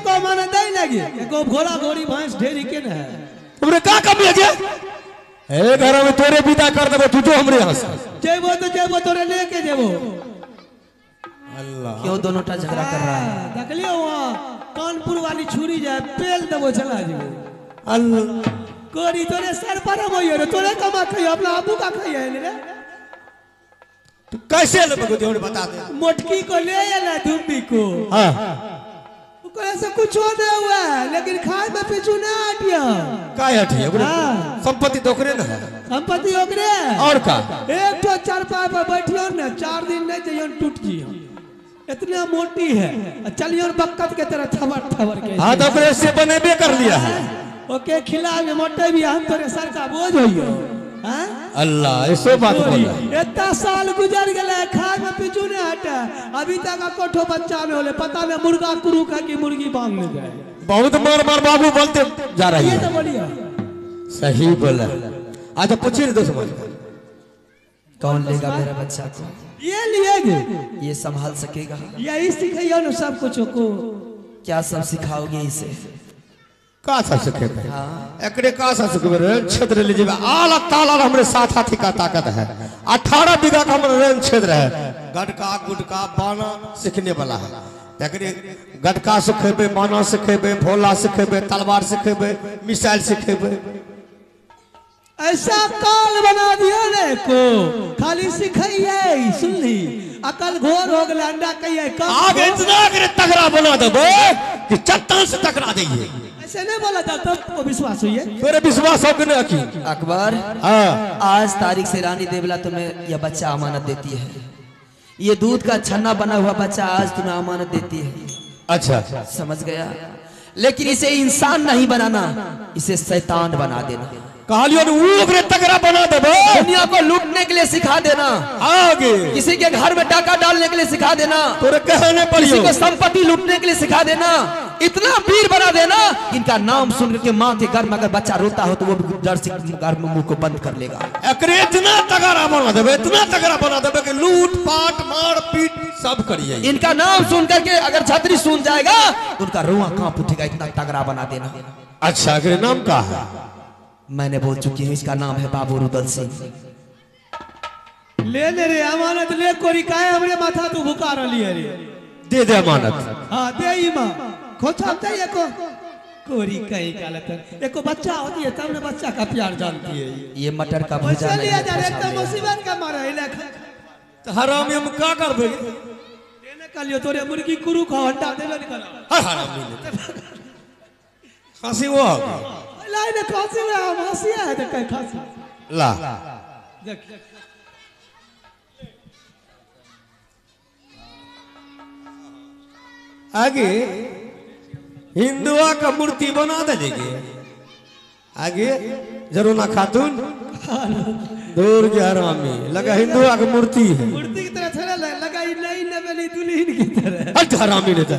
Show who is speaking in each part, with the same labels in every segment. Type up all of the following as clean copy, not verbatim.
Speaker 1: को माने दे लगी एको घोड़ा घोड़ी भैंस ढेरी के न है
Speaker 2: तुमरे का कमी है जे ए घर में तोरे विदा कर देबो तू जो हमरे यहां से
Speaker 1: जेबो तो जेबो तोरे लेके जेबो
Speaker 2: अल्लाह
Speaker 3: क्यों दोनों टा झगड़ा कर रहा है?
Speaker 1: देख लियो वहां कानपुर वाली छुरी जाए पेल देबो चला जेबो
Speaker 2: अल्लाह
Speaker 1: कोरी तोरे सर पर होइयो रे तोरे कमा खइयो अपना आबू का खइयो रे
Speaker 2: तू कैसे लेबो तो बता दे
Speaker 1: मोटकी को ले आला धुम्बी को
Speaker 2: हां
Speaker 1: ओकरा से कुछ दे हुआ लेकिन खाए में पीछू ना हटियो
Speaker 2: काय हटिए संपत्ति दोकरे ना है
Speaker 1: संपत्ति ओकरे
Speaker 2: और का
Speaker 1: एक तो चारपाई पर बैठियो ना 4 दिन नहीं जइयो टूट जियो इतना मोटी है चलियो बक्कत के तरह थबर थबर के
Speaker 2: हां तो ओकरे से बनेबे कर लिया है
Speaker 1: ओके खिला में मोटे भी हम तोरे सर का बोझ होइयो हां
Speaker 2: अल्लाह ऐसो बात बोला
Speaker 1: इतना साल गुजर गए खाए में पीछू नहीं हटा अभी तक कोठो बच्चा में होले पता नहीं मुर्गा कुरू खा की मुर्गी बांग में जाए
Speaker 2: बहुत मार मार बाबू बोलते जा रही
Speaker 1: ये
Speaker 2: है
Speaker 1: तो बोलियो
Speaker 2: सही बोला अच्छा पूछिए दोस्त मन
Speaker 3: कौन लेगा मेरा बच्चा को?
Speaker 1: ये लिएगे
Speaker 3: ये संभाल सकेगा?
Speaker 1: यही सिखाइयो ना सब कुछ को
Speaker 3: क्या सब सिखाओगे इसे?
Speaker 2: का सा सके एकरे का सा सके रेन क्षेत्र ले जेबे आला ताला हमरे साथ हाथी का ताकत है 18 बीघा का हमरे रेन क्षेत्र है गटका गुटका बाना सीखने वाला है एकरे गटका सिखेबे बाना सिखेबे भोला सिखेबे तलवार सिखेबे मिसाइल सिखेबे
Speaker 1: ऐसा काल बना दिया ने को खाली सिखाइए सुन ली अकल घोर हो गया अंडा कहिए
Speaker 2: आगे इतना करे तगड़ा बना देबो कि चट्टान से टकरा देइए
Speaker 1: ऐसे नहीं बोला जाता तो विश्वास हुई है
Speaker 2: तेरे विश्वास हो कि नहीं की
Speaker 3: अकबर
Speaker 2: हां
Speaker 3: आज तारीख से रानी देवला तुम्हें यह बच्चा अमानत देती है। ये दूध का छन्ना बना हुआ बच्चा आज तुम्हें अमानत देती है।
Speaker 2: अच्छा
Speaker 3: समझ गया? लेकिन इसे इंसान नहीं बनाना, इसे शैतान बना देना।
Speaker 2: कहालियों ने तगड़ा बना देबो
Speaker 3: दुनिया को लूटने के लिए सिखा देना,
Speaker 2: आगे
Speaker 3: किसी के घर में डाका डालने के लिए सिखा देना,
Speaker 2: तोरे कहने पर
Speaker 3: किसी को संपत्ति लूटने के लिए सिखा देना, इतना वीर बना देना इनका नाम सुन के माँ के घर में अगर बच्चा रोता हो तो वो डर से घर में मुंह को बंद कर लेगा।
Speaker 2: एकरे इतना तगड़ा बना देबे इतना तगड़ा बना देबे कि लूट पाट मार पीट सब करिए।
Speaker 3: इनका नाम सुन करके अगर छतरी सुन जाएगा तो उनका रुआ कांप उठेगा, इतना तगड़ा बना देना।
Speaker 2: अच्छा एकरे नाम का है?
Speaker 3: मैंने बोल चुकी हूँ, इसका नाम है बाबू रुदल सिंह।
Speaker 1: ले ले रे अमानत ले कोरी काहे हमरे माथा तू भुका रही है रे
Speaker 2: दे दे अमानत।
Speaker 1: हां दे ई मां खोचा दे एको कोरी कहीं कालत एको बच्चा होती है तब ने बच्चा का प्यार जानती है।
Speaker 3: ये मटर का भुजा
Speaker 1: पैसा
Speaker 3: नहीं
Speaker 1: लिया
Speaker 3: है,
Speaker 1: जा रे
Speaker 3: पैसा
Speaker 1: तो
Speaker 3: लिया।
Speaker 1: मुसीबत का मारा है
Speaker 2: तो हराम हम का करबे?
Speaker 1: देने का लियो तोरे मुर्गी कुरू खा अंडा देबे नहीं करा
Speaker 2: हराम नहीं खांसी वो
Speaker 1: लाई ने खांसी में हम हंसिया है तो कहीं खांसी
Speaker 2: ला
Speaker 1: देख
Speaker 2: आगे हिंदुआ का मूर्ति बना देंगे आगे जरूना खातून दूर के हरामी लगा हिंदुआ की मूर्ति है
Speaker 1: मूर्ति की तरह थोड़ा लगा ई नहीं नवेली दुल्हन की तरह
Speaker 2: हट हरामी ने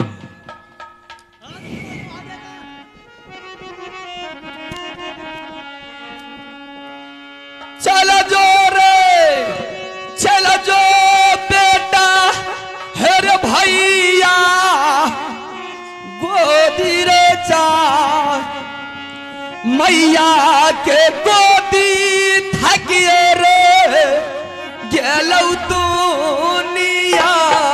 Speaker 3: चलो जो रे चलो जो बेटा है रे भैया गोदी रे जा मैया के गोदी थकिए रे गेलौ दुनिया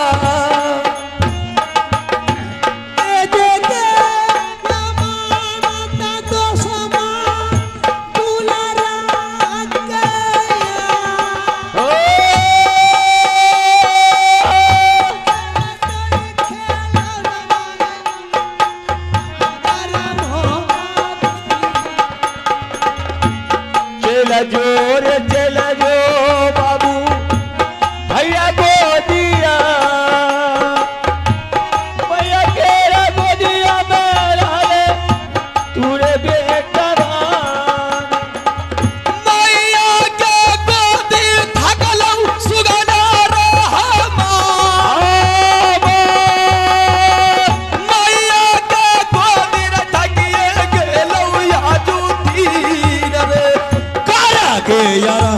Speaker 3: जोर चल जो बाबू भैया गोदिया भैया केरा गोदिया मेरा रे तूरे बेटा मैया के गोदी थकलौ सुगना रहमा मैया के गोदी रे थकिए गेलौ या जूती रे
Speaker 2: के यार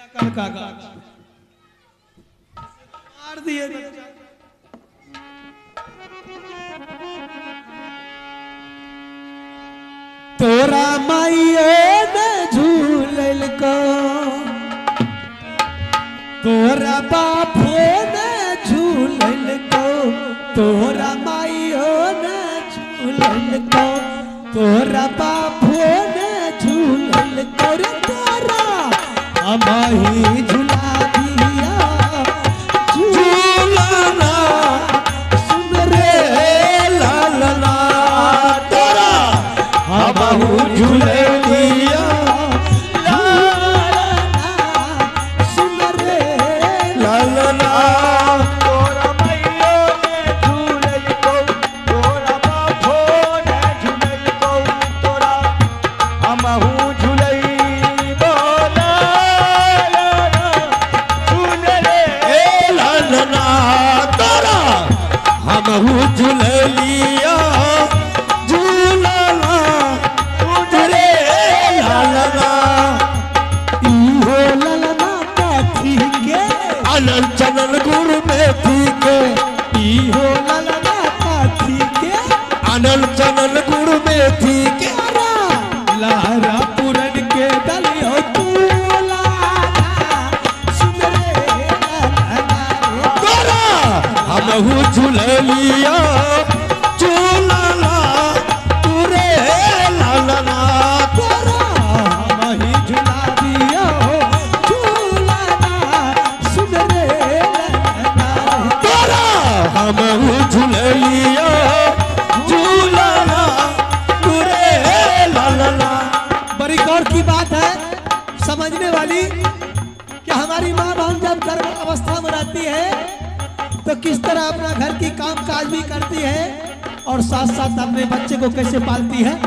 Speaker 1: काका मार दिए तोरा माइयो न झूलल को तोरा बापो न झूलल को तोरा माइयो न झूलल को तोरा बापो न झूलल को रे तोरा हमाही झूला दिया झूलना सुन रे लालना तोरा हमाहू झूले दिया लालना सुन रे लालना
Speaker 4: तोरा मैयो ने झूलल को तोरा बापो ने झूलल को तोरा हमहू झूलई बोला सुन रे
Speaker 2: लालना तोरा हमहू झूलिया झूलना रे लालना
Speaker 1: इहो ललना काठी के
Speaker 2: अनल चनल गुरु में के
Speaker 1: इहो ललना काठी के
Speaker 2: अनल चनल गुरु में के
Speaker 1: लहरा पुरन के दलियो तू लाला सुन रे लाला
Speaker 2: तोरा हमहू झूलिया झूलना रे लालना
Speaker 1: तोरा मही झुला दियो झूलना सुन रे लाला
Speaker 2: तोरा हमहू झूलिया झूलना रे लालना।
Speaker 1: बड़ी गौर की बात है समझने वाली कि हमारी माँ बहन जब गर्भ अवस्था में रहती है तो किस तरह अपना घर की काम काज भी करती है और साथ साथ अपने बच्चे को कैसे पालती है।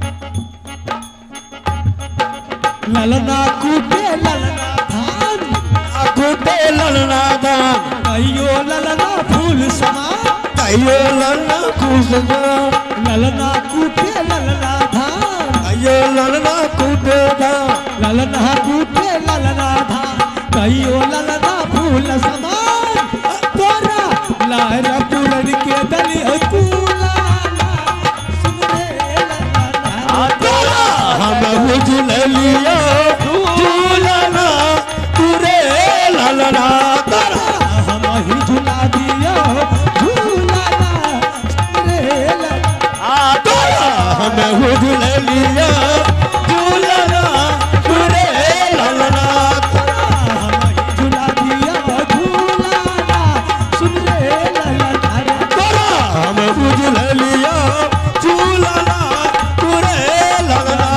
Speaker 1: ललना कूटे ललना धान
Speaker 2: कूटे ललना दान
Speaker 1: कहियो ललना फूल समा
Speaker 2: कहियो ललना खुशबू
Speaker 1: ललना कूटे ललना धान
Speaker 2: कहियो ललना कूटे दान
Speaker 1: ललना कूटे ललना धान कहियो ललना फूल समान तोरा लहरा पुरन के दली कुलाना सुन रे ललना
Speaker 2: तोरा हमहू झूलिया झूलना रे लालना तोरा
Speaker 1: हमाही झुला दिया झूलना सुन रे ललना
Speaker 2: तोरा हमहू झूलिया झूलना रे लालना
Speaker 1: हमाही झुला दिया झूलना सुन रे ललना
Speaker 2: तोरा हमहू झूलिया झूलना रे लालना।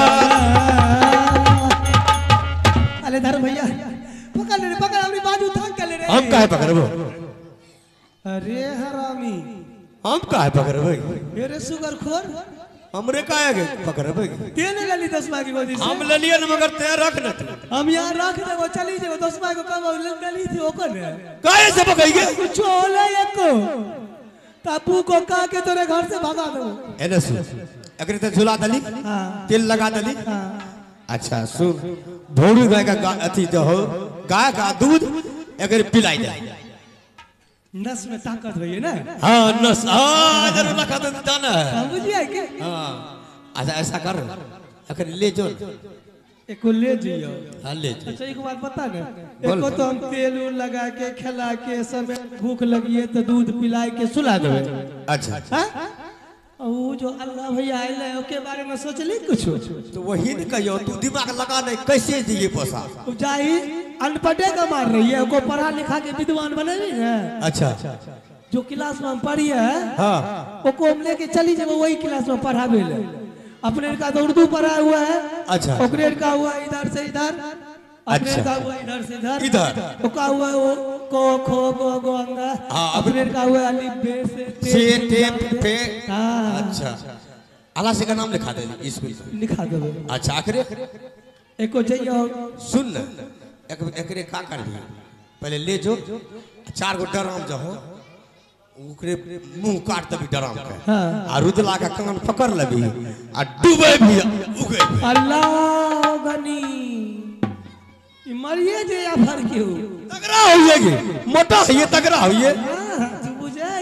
Speaker 1: अरे धर भैया पकड़ ले पकड़ अपनी बाजू थाम कर ले रे
Speaker 2: हम काहे पकड़बो
Speaker 1: अरे हरामी
Speaker 2: हम काहे पकड़बै
Speaker 1: मेरे सुगर खोर
Speaker 2: हमरे काहे के पकड़बै
Speaker 1: तेने गली 10 माह की गोदी से
Speaker 2: हम ललिए न मगर ते रख न तू
Speaker 1: हम यहाँ रख दे वो चली जे 10 माह को कब गली थी ओकर ने
Speaker 2: काहे से पकइगे
Speaker 1: कुछ होले एको तापू को का के तोरे घर से भगा दो
Speaker 2: एने सु अगर ते झुला दली
Speaker 1: हां
Speaker 2: तेल लगा दली
Speaker 1: हां
Speaker 2: अच्छा सुन भोरू गाय का अथी जो हो गाय का दूध अगर पिलाई दे
Speaker 1: नस में ताकत होई है ना
Speaker 2: हां नस हां जरूर लगा दे जाना है
Speaker 1: हम बुझिए के
Speaker 2: हां अच्छा ऐसा कर अगर ले जो
Speaker 1: एको ले जियो
Speaker 2: हां ले जो
Speaker 1: अच्छा एक बात बता ना एको तो हम तेल उल लगा के खिला के सब भूख लगी है तो दूध पिला के सुला देवे
Speaker 2: अच्छा
Speaker 1: हां वो जो अल्लाह भैया आइले ओके बारे में सोचली कुछ
Speaker 2: तो वही न कहियो तू दिमाग लगा नहीं कैसे दिए पोसा
Speaker 1: जाई अनपढ़े का मार रही है को पढ़ा लिखा के विद्वान बनेगी ना
Speaker 2: अच्छा
Speaker 1: जो क्लास में हम पढ़िए
Speaker 2: हां
Speaker 1: को हम लेके चली जब वही क्लास में पढ़ावे ले अपने का तो उर्दू पढ़ा हुआ है
Speaker 2: अच्छा
Speaker 1: ओकरे का हुआ इधर से इधर अपने
Speaker 2: अच्छा।
Speaker 1: का हुआ इधर से इधर
Speaker 2: इधर।
Speaker 1: का हुआ वो को खो गो गो अंगा
Speaker 2: हाँ,
Speaker 1: अपने का हुआ अलिफ बे
Speaker 2: से टेप पे
Speaker 1: हाँ
Speaker 2: अच्छा अल्लाह से का नाम लिखा दे स्कूल
Speaker 1: लिखा दो
Speaker 2: अच्छा आखिर
Speaker 1: एको जाइयो
Speaker 2: सुन न एकरे का कर भी पहले ले जो 4 गो डराम जो हो ओकरे मुंह काट दबी डराम के
Speaker 1: हाँ।
Speaker 2: आ रुदला का कान पकड़ लेबी आ डूबे भी उगे भी
Speaker 1: अल्लाह गनी मरिए जे या फर क्यों
Speaker 2: तगड़ा होइए मोटा होइए तगड़ा होइए
Speaker 1: तू बुझे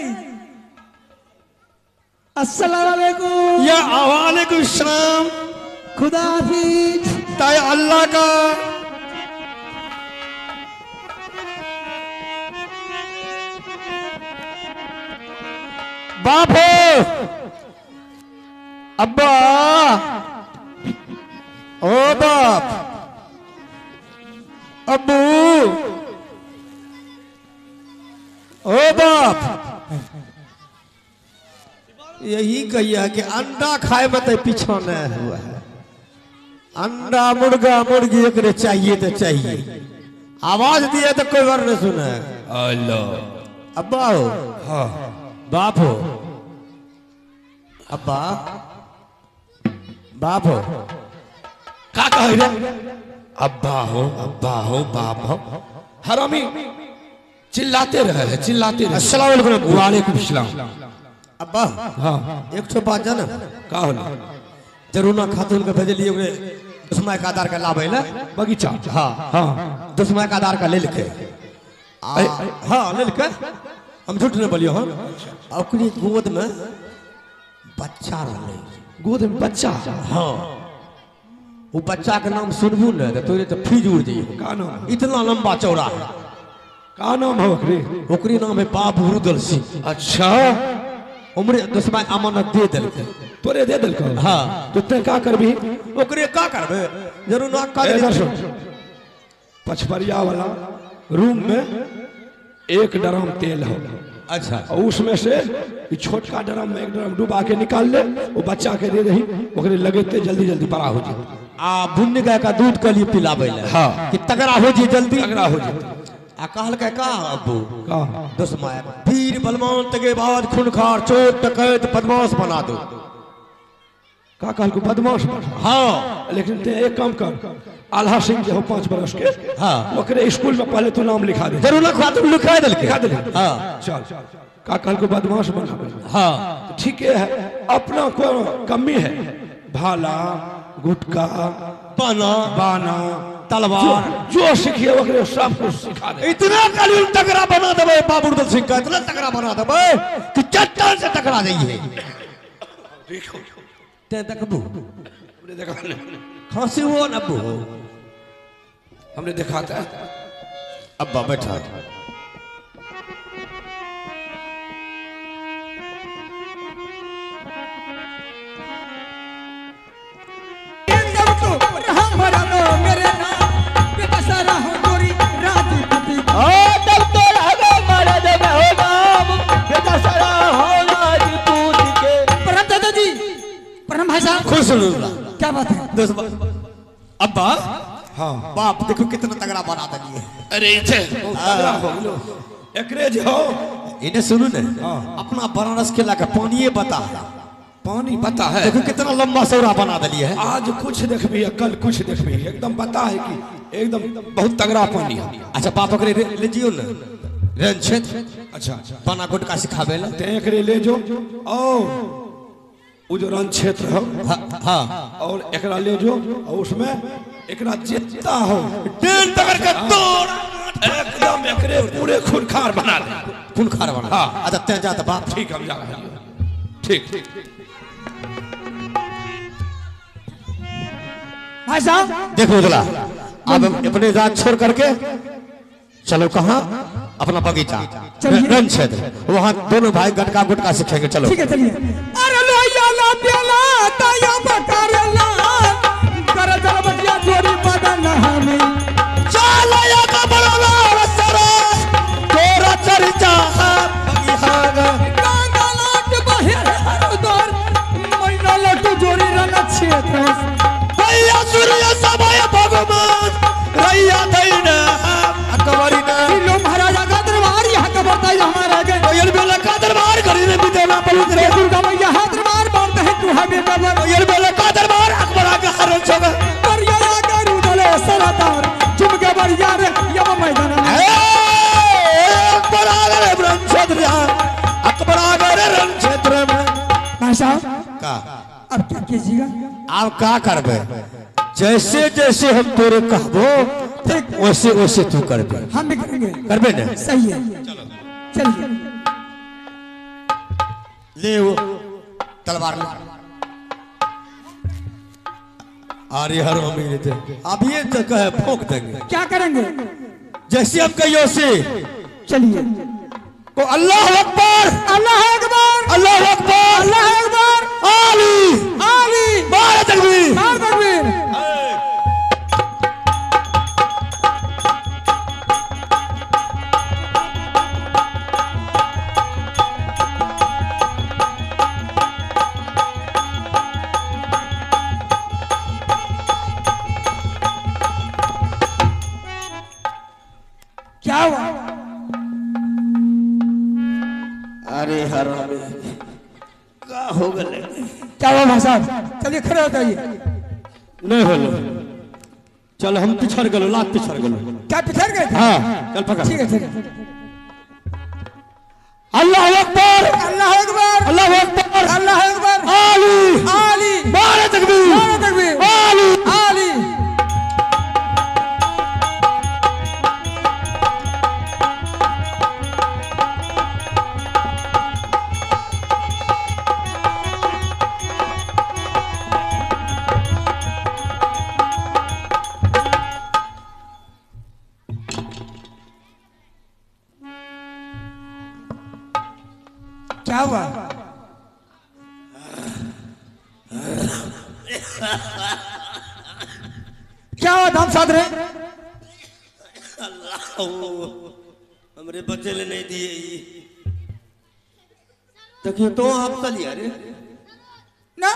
Speaker 1: अस्सलाम वालेकुम
Speaker 2: या वालेकुम सलाम
Speaker 1: खुदा हाफिज
Speaker 2: ताय अल्लाह का बाप हो अब्बा ओ बाप अब्बू ओ बाप यही कहिए कि अंडा खाए में तो पीछा नहीं हुआ है अंडा मुर्गा मुर्गी एक चाहिए तो चाहिए आवाज दिए तो कोई बार नहीं सुने अल्लाह अब्बा हो हाँ बाप हो अब्बा बाप हो का कह रे अब्बा हो बाप हो हरामी चिल्लाते रहे चिल्लाते रहे अस्सलाम वालेकुम वालेकुम सलाम अब्बा हाँ एक तो बात जाना का होला जरूना खातून के भेजलिए ओकरे दुश्मन का आधार का लाभ है बगीचा हाँ हाँ दुश्मन का आधार का ले लिखे हाँ ले लिखे हम झूठ नहीं बोलियो हम ओकरी गोद में बच्चा रहे गोद में बच्चा हाँ वो बच्चा के नाम सुनबू न तो तो फ्रिज उड़ जाइए का नाम इतना लंबा चौड़ा है का नाम है ओकरी नाम है बाबू रुदल सिंह अच्छा उम्र दुश्मन अमानत दे दिल तोरे दे दिल हाँ तो ते का करबी ओकरे का करबे जरूर ना कर पछपरिया वाला रूम में एक ड्रम तेल हो अच्छा और उसमें से छोटका ड्रम में एक ड्रम डुबा के निकाल ले वो बच्चा के दे रही ओकरे लगते जल्दी जल्दी बड़ा हो जाए आ बुन्नी गाय का दूध के लिए पिलावे हाँ कि तगड़ा हो जाए जल्दी तगड़ा हो जाए आ कहल के का अब्बू का दुश्मन वीर बलवान तके बाद खूनखार चोर डकैत बदमाश बना दो का कहल को बदमाश हाँ लेकिन ते एक काम कर आल्हा सिंह जो 5 बरस के हाँ ओकरे स्कूल में पहले तो नाम लिखा दे जरूर लिखा दे लिखा दे हाँ चल का कहल को बदमाश बना हाँ ठीक है अपना को कमी है भाला गुटका बाना तलवार जो सीखिए ओकरे सब कुछ सिखा दे इतना कानून तगड़ा बना देबे बाबू रुदल सिंह का इतना तगड़ा बना देबे कि चट्टान से टकरा जाइए देखो ते देखबू हमने देखा खांसी हो न अब्बू हमने देखा था अब्बा बैठा क्या बात है दोस्त अब्बा हाँ बाप देखो कितना तगड़ा बना दिए अरे एकरे जो इन्हें सुनो ने अपना बनारस किला का पानी बता है देखो कितना लंबा सौरा बना दिए है आज कुछ देखबी कल कुछ देखबी एकदम बता है कि एकदम बहुत तगड़ा पानी है अच्छा पापा के ले जियो ना रन क्षेत्र अच्छा बना गुटका सिखावे ला ते एकरे ले जो ओ वो जो रन क्षेत्र हो हाँ और एकरा ले जो और उसमें एकरा जितना हो डेढ़ तक के तोड़ एकदम एकरे पूरे खूनखार बना दे खूनखार बना हाँ अच्छा ते जा तो बाप ठीक हम जा रहे हैं ठीक भाई साहब देखो उधला अब अपने राज छोड़ करके चलो कहाँ अपना बगीचा रन क्षेत्र वहाँ दोनों भाई गटका गुटका सीखेंगे चलो ठीक है चलिए अरे लोया ला प्याला ताया बटारेला कर जल बटिया जोड़ी बदन हमें चलो या का बड़ला रसरा तोरा चर्चा बगिहाग कांगलाट बहिर हरदर मैना लट जोड़ी रन क्षेत्र भैया सूर्य समय भगवान रैया दैना अकबरीना लो महाराजा का दरबार यहाँ का बढ़ता है हमारा के कोयल बेला का दरबार खरीदने भी देना पवित्र दुर्गा मैया हाथ दरबार बढ़ता है तू हमें बाबा कोयल बेला का दरबार अकबरा का हर छोगा परिया का रुदले सरदार चुप के बढ़िया रे यम मैदान अकबरा रे रण क्षेत्र अकबरा रे रण क्षेत्र में भाई साहब का अब क्या कीजिएगा आप क्या करबे जैसे जैसे हम तोरे कहबो
Speaker 1: ठीक
Speaker 2: वैसे वैसे तू कर दे,
Speaker 1: हम भी करेंगे।
Speaker 2: करबे ना?
Speaker 1: सही है, चलिए।
Speaker 2: ले वो तलवार ले। अरे हर मम्मी थे, अब ये तक है फूंक देंगे।
Speaker 1: क्या करेंगे?
Speaker 2: जैसे हम कहियो से
Speaker 1: चलिए।
Speaker 2: तो अल्लाह अकबर,
Speaker 1: अल्लाह अकबर,
Speaker 2: अल्लाह अकबर,
Speaker 1: अल्लाह अकबर,
Speaker 2: आली
Speaker 1: आली,
Speaker 2: मार तकबीर।
Speaker 1: मार तकबीर। क्या हुआ?
Speaker 2: अरे हर का हो गए?
Speaker 1: क्या हुआ भाई साहब? चलिए खड़े हो जाइए।
Speaker 2: नहीं हो, चल हम पिछड़ गलो, लात पिछड़ गलो।
Speaker 1: क्या पिछड़ गए थे?
Speaker 2: हाँ चल पकड़।
Speaker 1: ठीक है, ठीक है।
Speaker 2: अल्लाह अकबर,
Speaker 1: अल्लाह अकबर,
Speaker 2: अल्लाह अकबर,
Speaker 1: अल्लाह अकबर,
Speaker 2: आली
Speaker 1: आली,
Speaker 2: मार तकबीर,
Speaker 1: मार तकबीर,
Speaker 2: आली।
Speaker 1: आली। क्या हुआ? क्या हुआ? दाम साध रहे?
Speaker 2: हमरे बच्चे ले नहीं दिए देखिए तो आप चलिए। अरे
Speaker 1: ना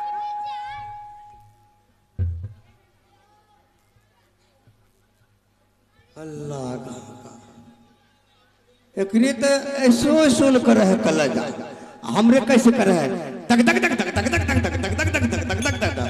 Speaker 2: अल्लाह का एकरे तो ऐसो ऐसो कर है कलजा, हमरे कैसे कर है तक तक तक तक तक तक तक तक तक तक तक तक तक तक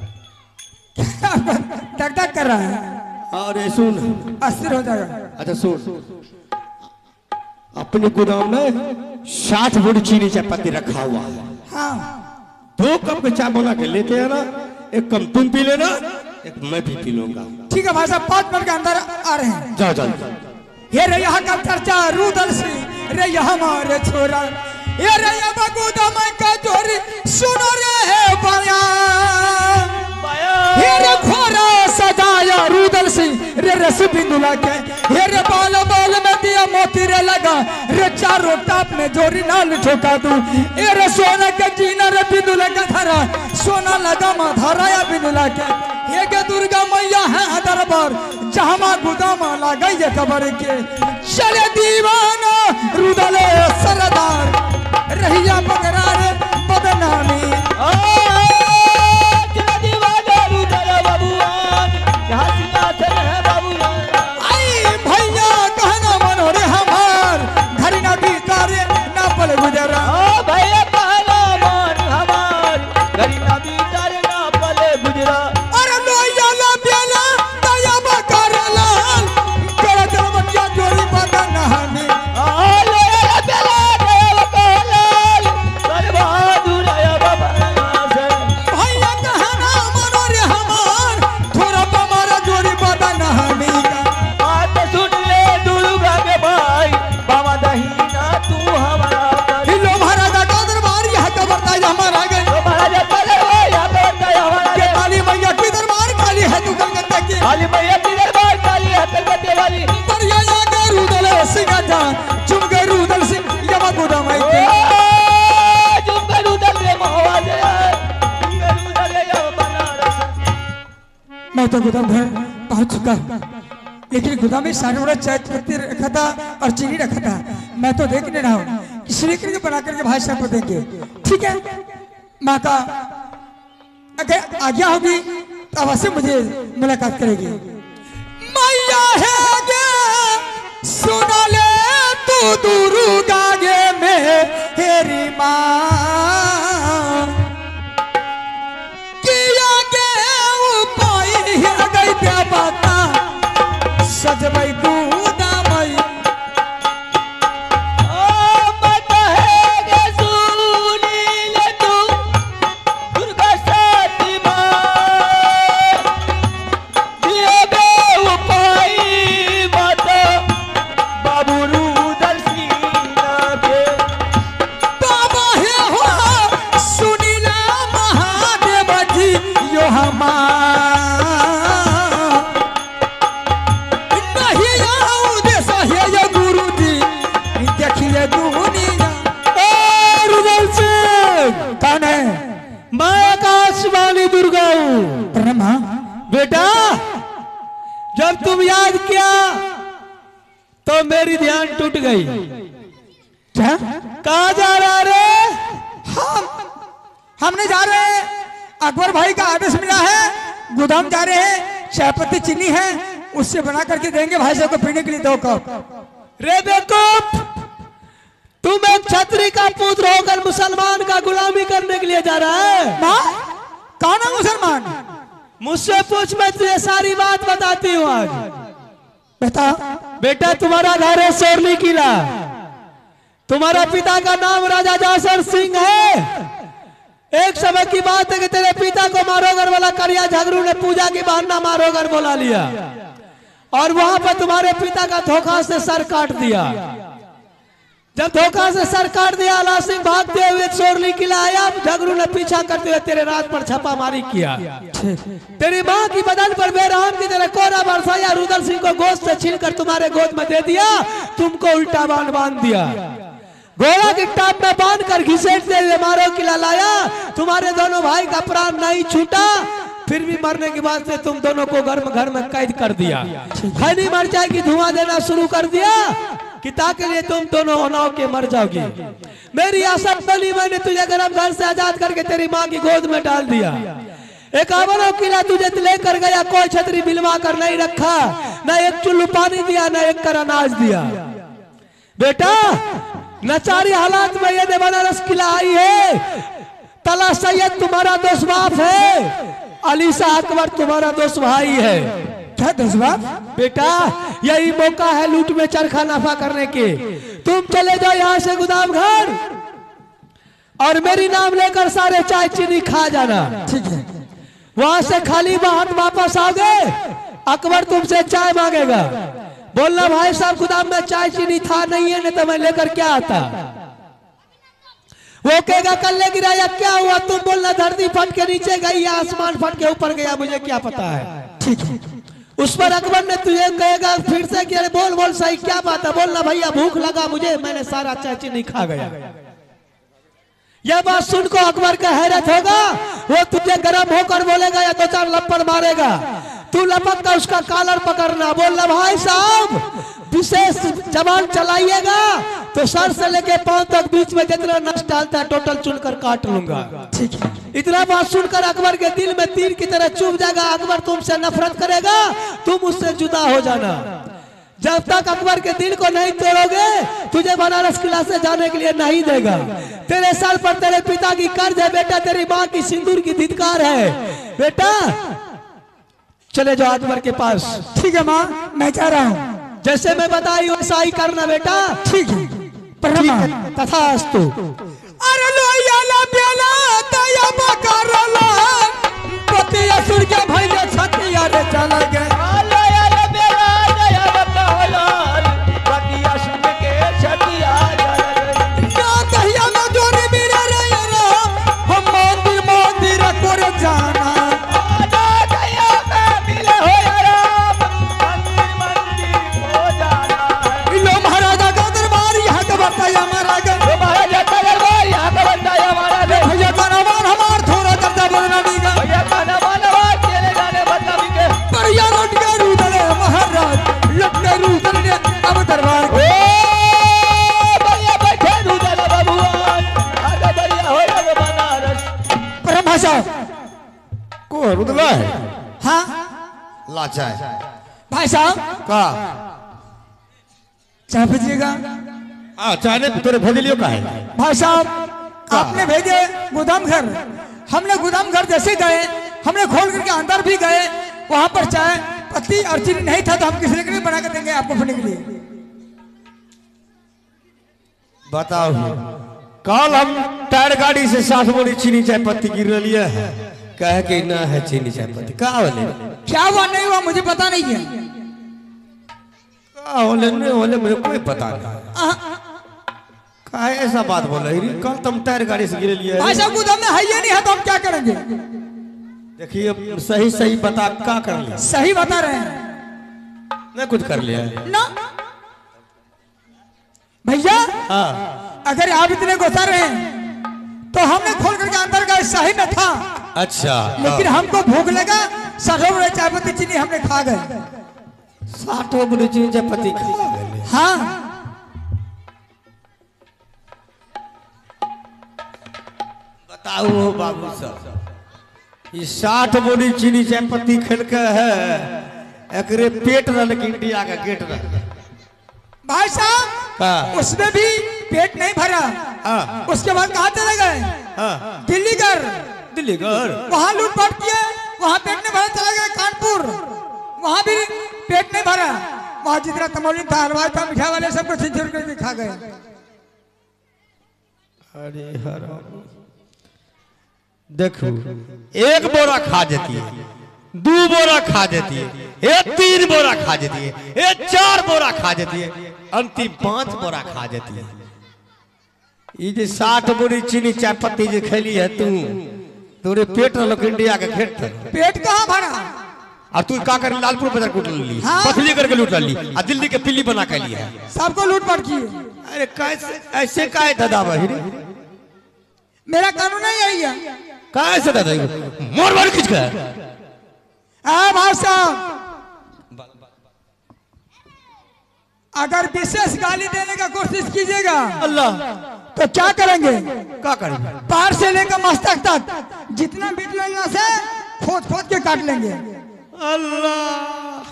Speaker 1: टक टक कर रहा है।
Speaker 2: और सुन,
Speaker 1: अस्थिर हो जाएगा।
Speaker 2: अच्छा सुन, अपने गोदाम में 60 बोरी चीनी चायपत्ती रखा हुआ है।
Speaker 1: हाँ,
Speaker 2: 2 कप के चाय बना के लेते हैं ना, 1 कप तुम पी लेना, 1 मैं भी पी लूंगा।
Speaker 1: ठीक है भाई साहब, 5 मिनट के अंदर आ रहे हैं।
Speaker 2: जाओ जाओ।
Speaker 1: ये रे यहाँ का चर्चा रुदल सिंह रे यहाँ हमारे छोरा, ये रे यहाँ गोदाम का चोरी सुनो रे है बयान, ये रे खोरा सजाया रुदल सिंह रे रस बिंदुला के, ये रे बाल बाल में दिया मोती रे लगा रे चारों टाप में जोरी नाल ठोका तू, ये रे सोना के जीना रे बिंदुला का धरा सोना लगा माधारा या बिंदुला के, ये के दुर्गा मैया है दरबार जहाँ गोदाम लगा ये कबर के, चले दीवाना रुदल सरदार रहिया पकड़ा रे बदनामी।
Speaker 4: चले दीवाना रुदल बाबूआन, जहाँ सिंहासन है बाबूआन।
Speaker 1: आई भैया कहना मनो रे हमार घरी ना बीतारे ना पल गुजरा।
Speaker 4: ओ भैया कहना मान हमार, घरी ना बीतारे ना पले गुजरा।
Speaker 1: अरे लोया ला प्याला दया बकर लाल कड़ा दरबतिया जोड़ी बता नहाने।
Speaker 4: आले बेला देव कोलाल, कर बहादुर आया बाबा से।
Speaker 1: भैया कहना मनो रे हमार थोड़ा पमारा जोड़ी बता नहाने का।
Speaker 4: बात सुन ले दुर्गा के भाई, बाबा दहीना तू हमारा कर।
Speaker 1: हिलो महाराजा का दरबार यह कबरता हमारा गए,
Speaker 4: तो महाराजा पले या बेटा हमारा
Speaker 1: ये काली मैया की दरबार खाली है तू कलकत्ता की।
Speaker 4: काली मैया की दरबार काली है कलकत्ते वाली।
Speaker 1: पर या के रुदल सिंह जा चुम के रुदल सिंह यमा गोदाम आई के।
Speaker 4: जुम करू दले मोहवा जय, करू दले या बनारस।
Speaker 1: मैं तो गोदाम घर पहुंच चुका हूं, लेकिन गोदाम में सारे बड़ा चाय पत्ती रखा था और चीनी रखा था, मैं तो देख नहीं रहा हूँ, इसलिए करके बना करके भाई साहब को देंगे। ठीक है, माँ का अगर आज्ञा होगी तो अवश्य मुझे मुलाकात करेगी। मैया है गे सुन ले तू दुर्गा गे मेरी माँ, किया गे उपाय है गई ते बता सजबई गोदामई।
Speaker 4: ओ मत है गे सुनी ले तू दुर्गा सती माँ, दिए बे उपाय
Speaker 1: बेटा जब तुम याद किया तो मेरी ध्यान टूट गई।
Speaker 5: क्या?
Speaker 1: कहा जा रहा रे?
Speaker 5: हमने जा रहे हैं, अकबर भाई का आदेश मिला है, गोदाम जा रहे हैं, चायपत्ती चीनी है, उससे बना करके देंगे भाई साहब को पीने के लिए 2 कप।
Speaker 1: रे बेवकूफ, तुम एक छत्री का पुत्र होकर मुसलमान का गुलामी करने के लिए जा रहा है?
Speaker 5: माँ कौन है मुसलमान?
Speaker 1: मुझसे पूछ, मैं तुझे सारी बात बताती हूँ आज।
Speaker 5: बता।
Speaker 1: बेटा तुम्हारा घर है सोरली किला, तुम्हारा पिता का नाम राजा जासर सिंह है। एक समय की बात है कि तेरे पिता को मारोगर वाला करिया झगड़ू ने पूजा की बहाना मारोगर बोला लिया और वहां पर तुम्हारे पिता का धोखा से सर काट दिया। जब धोखा से सर काट दिया, आला सिंह भागते हुए सोरली किला आया, झगड़ू ने पीछा करते हुए तेरे रात पर छापामारी किया। तेरी माँ की बदन पर बेरहम की तरह कोरा बरसाया, रुदल सिंह को गोश्त से छीनकर तुम्हारे गोद में दे दिया, तुमको उल्टा बांध दिया, घोड़ा की टाप में बांध कर घिसेटते हुए मारो किला लाया। तुम्हारे दोनों भाई का प्राण नहीं छूटा, फिर भी मरने के बाद से तुम दोनों को घर में कैद कर दिया। खैनी मरचाई की धुआं देना शुरू कर दिया कि ताकि लिए तुम दोनों अनाव के मर जाओगे। मेरी आशा बनी, मैंने तुझे गर्म घर से आजाद करके तेरी माँ की गोद में डाल दिया। 51 किला तुझे लेकर गया, कोई छतरी बिलवा कर नहीं रखा, न एक चुल्लू पानी दिया, न एक कर अनाज दिया। बेटा नचारी हालात में ये बनारस किला आई है। तला सैयद तुम्हारा दोस्त बाप है, अलीसा अकबर तुम्हारा दोस्त भाई है।
Speaker 5: क्या दोस्त बाप?
Speaker 1: बेटा यही मौका है लूट में चरखा नाफा करने के। तुम चले जाओ यहाँ से गोदाम घर और मेरी नाम लेकर सारे चाय चीनी खा जाना।
Speaker 5: ठीक है।
Speaker 1: वहां से खाली हाथ वापस आओगे, अकबर तुमसे चाय मांगेगा, बोलना भाई साहब गोदाम में चाय चीनी था नहीं है, नहीं तो मैं लेकर क्या आता। वो कहेगा कल्ले गिराया क्या हुआ, तुम बोलना धरती फट के नीचे गई या आसमान फट के ऊपर गया, मुझे क्या पता है।
Speaker 5: ठीक है।
Speaker 1: उस पर अकबर ने तुझे कहेगा फिर से कि अरे बोल बोल सही क्या बात है, बोलना भैया भूख लगा मुझे, मैंने सारा चाय चीनी खा गया। यह बात सुनकर अकबर का हैरत होगा, वो तुझे गर्म होकर बोलेगा या 2-4 लपड़ मारेगा, तू लपक कर उसका कॉलर पकड़ना, बोलना भाई साहब विशेष जबान चलाइएगा तो सर से लेके पांव तक बीच में जितना नस डालता है टोटल चुनकर काट लूंगा।
Speaker 5: ठीक है।
Speaker 1: इतना बात सुनकर अकबर के दिल में तीर की तरह चुभ जाएगा, अकबर तुमसे नफरत करेगा, तुम उससे जुदा हो जाना। जब तक अकबर के दिल को नहीं तोड़ोगे तुझे बनारस किला से जाने के लिए नहीं देगा। तेरे सर पर तेरे पिता की कर्ज है बेटा, तेरी माँ की सिंदूर की धिक्कार है बेटा। चले जाओ अकबर के पास।
Speaker 5: ठीक है माँ, मैं जा रहा हूँ।
Speaker 1: जैसे मैं बताई वैसा ही करना बेटा।
Speaker 5: ठीक है।
Speaker 1: प्रणाम। तथास्तु।
Speaker 5: अरे लोया ला बेला दया बकरला पति असुर के भइले छतिया रे चल गए।
Speaker 4: लोया ला बेला दया बकरला पति असुर के छतिया चल गए।
Speaker 5: क्या दहिया में जोरी मेरा रे हम मंदिर करे जाना।
Speaker 2: को रुदला है?
Speaker 5: हाँ
Speaker 2: लाचा है
Speaker 5: भाई साहब
Speaker 2: का
Speaker 5: चाय पीजिएगा।
Speaker 2: हाँ चाहने तोरे भेजलियो का है
Speaker 5: भाई साहब आपने भेजे गोदाम घर, हमने गोदाम घर जैसे गए हमने खोल करके अंदर भी गए, वहां पर चाय पत्ती और चीनी नहीं था तो हम किसी के लिए बना कर देंगे आपको पीने के लिए।
Speaker 2: बताओ कल हम टायर गाड़ी से 60 बोरी चीनी चाय पत्ती गिर रही है, कहे कि ना है चीनी चाय पत्ती का बोले
Speaker 5: क्या हुआ नहीं हुआ मुझे पता नहीं है।
Speaker 2: का बोले नहीं बोले मुझे कोई पता नहीं। काहे ऐसा बात बोल रही? कल तुम टायर गाड़ी से गिर लिए
Speaker 5: भाई साहब गोदाम में है ये नहीं है तो हम क्या करेंगे?
Speaker 2: देखिए सही सही बता क्या कर लिया?
Speaker 5: सही बता रहे हैं।
Speaker 2: मैं कुछ कर लिया
Speaker 5: ना भैया।
Speaker 2: हाँ
Speaker 5: अगर आप इतने गुस्सा रहे हैं तो हमने खोल करके अंदर गए, सही में था।
Speaker 2: अच्छा
Speaker 5: लेकिन हमको भूख लगा, सरसों चाय पत्ती चीनी हमने खा गए।
Speaker 2: 60 बोरी चीनी चाय पत्ती खा गए।
Speaker 5: हाँ
Speaker 2: बताओ बाबू साहब, ये 60 बोरी चीनी चाय पत्ती खेल के है, एकरे पेट रल के इंडिया का गेट रल।
Speaker 5: भाई साहब,
Speaker 2: हाँ।
Speaker 5: उसमें भी पेट नहीं भरा।
Speaker 2: हाँ।
Speaker 5: उसके बाद कहाँ चले गए?
Speaker 2: हाँ।
Speaker 5: दिल्ली घर,
Speaker 2: दिल्ली घर,
Speaker 5: वहाँ लूटपाट किए, वहाँ पेट नहीं भरा। चले गए कानपुर, वहाँ भी पेट नहीं भरा। वहाँ जितना तमोलिन था, हलवाई था, मिठाई वाले सबको छिछोर करके खा गए।
Speaker 2: अरे हराम। देखो, एक बोरा खा जाती है, 2 बोरा खा जाती है, ये 3 बोरा खा जाती है, ये 4 बोरा खा जाती है, अंतिम 5 बोरा खा जाती है। ये जो 60 बोरी चीनी चाय पत्ती जो खेली है तू, तोरे पेट लोग इंडिया का खेत।
Speaker 5: पेट कहाँ भरा?
Speaker 2: और तू का कर लालपुर बाजार कूट ली,
Speaker 5: हाँ।
Speaker 2: पथली करके लूट ली, और दिल्ली के पिल्ली बना के लिया।
Speaker 5: सबको लूटपाट किए।
Speaker 2: अरे कैसे ऐसे काय दादा भाई रे?
Speaker 5: मेरा कानून नहीं यही है।
Speaker 2: कैसे दादा मोर मार खींच कर?
Speaker 5: भाई साहब, अगर विशेष गाली देने का कोशिश कीजिएगा
Speaker 2: अल्लाह,
Speaker 5: तो क्या करेंगे?
Speaker 2: क्या करेंगे?
Speaker 5: पार से लेकर मस्तक तक जितना बीट लेना से खोद खोद के काट लेंगे।
Speaker 2: अल्लाह,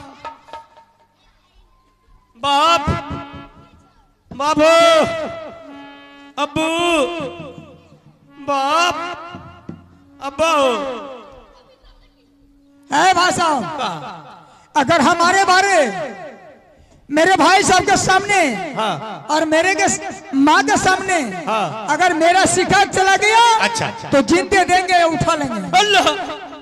Speaker 2: बाप, बाबू, अब्बू, बाप, अब्बू।
Speaker 5: है भाई साहब, अगर हमारे बारे मेरे भाई साहब के सामने,
Speaker 2: हाँ।
Speaker 5: और मेरे के माँ के सामने,
Speaker 2: हाँ।
Speaker 5: अगर मेरा शिकायत चला गया,
Speaker 2: अच्छा, अच्छा।
Speaker 5: तो जिंदे देंगे या उठा लेंगे।
Speaker 2: अल्लाह,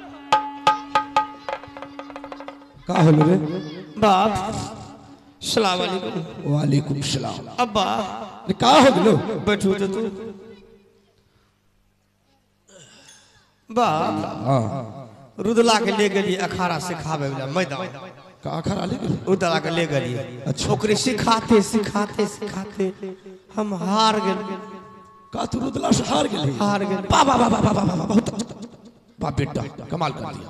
Speaker 2: का होलो रे बाप? सलाम अलैकुम।
Speaker 6: वालेकुम सलाम।
Speaker 2: अब्बा,
Speaker 6: का हो गलो?
Speaker 2: बैठो तो तू। बाप,
Speaker 6: हाँ,
Speaker 2: रुदला के ले गेली अखाड़ा सिखावे वाला मैदान,
Speaker 6: का खरा ले गेल?
Speaker 2: रुदला के ले गेली।
Speaker 6: अच्छा।
Speaker 2: ओकरे सिखाते सिखाते सिखाते हम हार गेल।
Speaker 6: का तू रुदला से हार गेली?
Speaker 2: हार गेल।
Speaker 6: बा बा बा बा बा बा बहुत बा बेटा, कमाल कर दिया।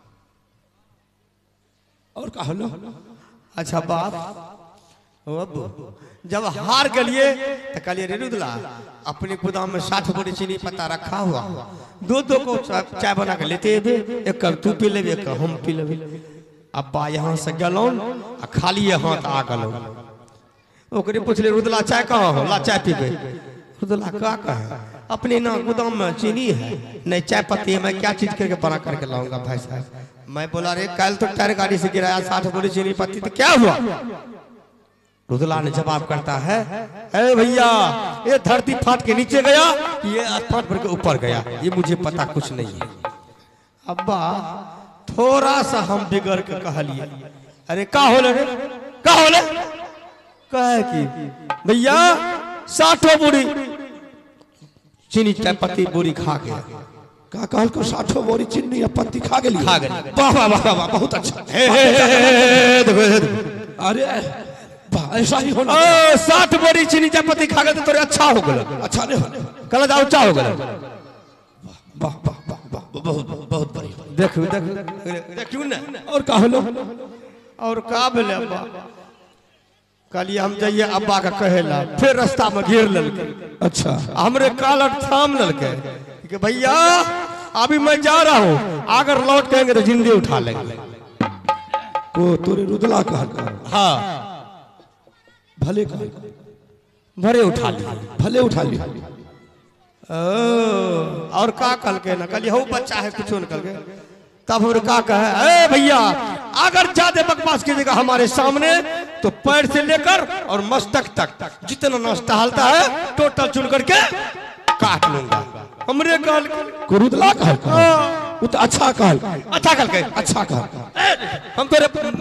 Speaker 6: और का होलो?
Speaker 2: अच्छा बाप, ओ अब्बू, जब हार गलिए तो कहलिए रे रुदला, अपने गोदाम में 60 बोरी चीनी पत्ता रखा हुआ, 2 को चाय बना के लेते हुए, एक कप तू पी ले, एक कप हम पी ले। अब्बा यहाँ से गलों आ खाली हाथ आ गलों। ओकरे पूछले रुदला चाय कहाँ हो? ला चाय पीबे। रुदला का कहे, अपने ना गोदाम में चीनी है, नहीं चाय पत्ती है, मैं क्या चीज करके बना करके लाऊंगा भाई साहब। मैं बोला रे कल तो टायर गाड़ी से गिराया 60 बोरी चीनी पत्ती, तो क्या हुआ? रुदला ने जवाब करता है, ए भैया, ये धरती फाट के नीचे गया, ये आसमान पर के ऊपर गया, ये मुझे पता कुछ नहीं है। अब्बा, थोड़ा सा हम बिगड़ के कहलिए, अरे का होले रे, का होले? कहे कि भैया 60 बोरी चीनी चाय पत्ती बोरी खा गया।
Speaker 6: का कहल को 60 बोरी चीनी पत्ती खा गेली?
Speaker 2: खा गेली।
Speaker 6: वाह वाह वाह वाह, बहुत अच्छा।
Speaker 2: देखो,
Speaker 6: अरे वाह, ऐसा ही होना।
Speaker 2: 60 बोरी चीनी चाय पत्ती खा गए तो तोरे अच्छा हो गलो।
Speaker 6: अच्छा नहीं होने।
Speaker 2: कल जाओ अच्छा हो गलो।
Speaker 6: वाह वाह वाह वाह, बहुत बहुत बढ़िया।
Speaker 2: देखो देखो ना।
Speaker 6: और का होलो?
Speaker 2: और का भेले अब्बा? कहलिए हम जाइए अब्बा का कहेला, फिर रास्ता में घेर ललके।
Speaker 6: अच्छा,
Speaker 2: हमरे कालर थाम ललके कि भैया अभी मैं जा रहा हूँ, अगर लौट कहेंगे तो जिंदगी उठा लेंगे।
Speaker 6: वो तोरे रुदला कहल?
Speaker 2: हाँ,
Speaker 6: भले कहल,
Speaker 2: भरे उठा लिए।
Speaker 6: भले उठा लिया।
Speaker 2: और का कल के ना कहलिए हो बच्चा है कुछ निकल के, तब हम का कहे, ए भैया अगर ज्यादा बकवास कीजिएगा हमारे सामने तो पैर से लेकर और मस्तक तक जितना नाश्ता हलता है टोटल चुन करके काट लूंगा। हमरे कहल
Speaker 6: को रुदला कहल? वो तो अच्छा कहल।
Speaker 2: अच्छा कल के
Speaker 6: अच्छा कहल।
Speaker 2: हम तेरे